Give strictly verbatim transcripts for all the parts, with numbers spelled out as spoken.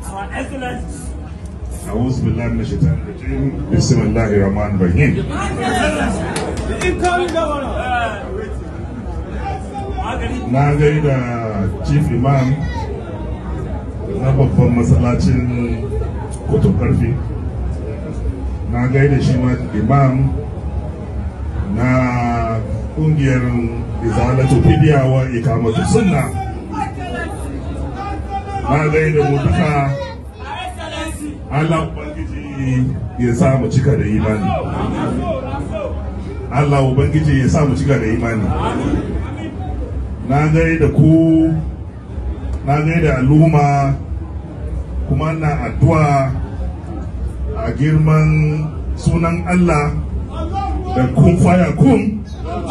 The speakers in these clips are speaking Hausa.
أعوذ بالله من الشيطان الرجيم بسم الله الرحمن الرحيم. Na gaida Chief Imam na babban masallacin Kotun Karfe. Na gaida shi ma Imam na kungiyar Izalatu Fidiya wa Ikamatu Sunna. Na gaida mu duka. Allah Ubangiji ya sa mu cika da imani. Allah Ubangiji ya sa mu cika da imani. Na gaida ku, na gaida al'umma, kuma na addu'a a girman sunan Allah da kun faya kun.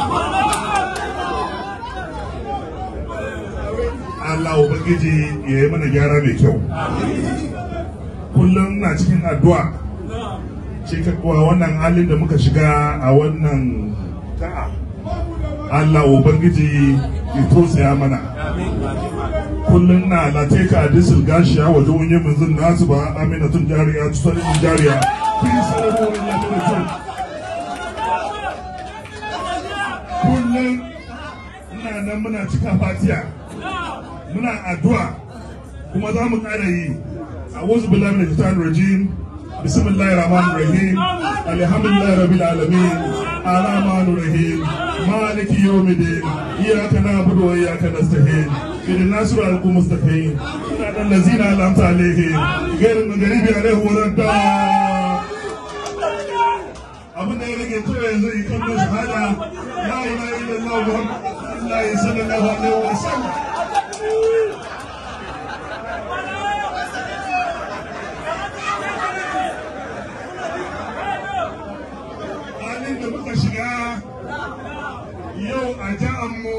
Allah Ubangiji ya yi mana gyara mai kyau. Kullum na cikin addu'a kuwa wannan halin da muka shiga a wannan ta'a, Allah Ubangiji ya tosaya mana. Kullum na lateka hadisul gashiya wajen wunye manzon nasu ba aminatun jariya tusalin jariya fi salamomin ya fi kyau. Kullum ina nan muna cika fatiya, muna addu'a, kuma za mu ƙara yi. أعوذ بالله من الشيطان الرجيم بسم الله الرحمن الرحيم الحمد لله رب العالمين الرحمن الرحيم مالك يوم الدين إياك نعبد وإياك نستعين اهدنا الصراط المستقيم صراط الذين أنعمت عليهم غير المغضوب عليهم ولا الضالين. abin da ya rage to yanzu ikan da shahada la ilaha illallah muhammadullahi sallallahu alaihi wasallam. Da muka shiga yau a ja'anmu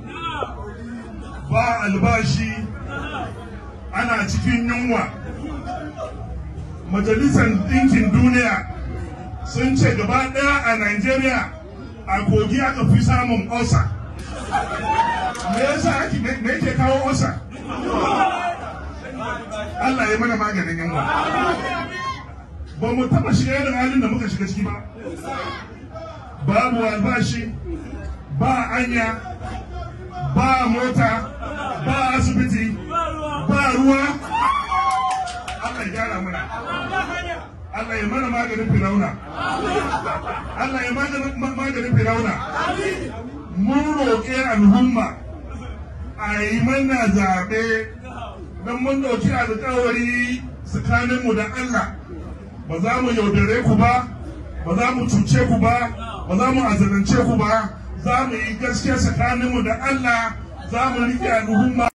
ba albashi, ana cikin yunwa. Majalisar Ɗinkin Duniya sun ce gaba ɗaya a Najeriya a kogi aka fi samun osa. Me yasa ake me yake kawo osa? Allah ya mana maganin yunwa. Ba mu taɓa shiga irin halin da muka shiga ciki ba. Babu albashi, ba anya, ba mota, ba asibiti, ba ruwa. Allah ya gyara mana. Allah ya mana maganin Firauna. Allah ya maganin Firauna. Mun roƙe al'umma a yi mana zaɓe don mun ɗauki alƙawari tsakaninmu da Allah. Ba za mu yaudare ku ba, ba za mu cuce ku ba, ba za mu azalance ku ba, za mu yi gaskiya tsakaninmu da Allah, za mu riƙe al'umma.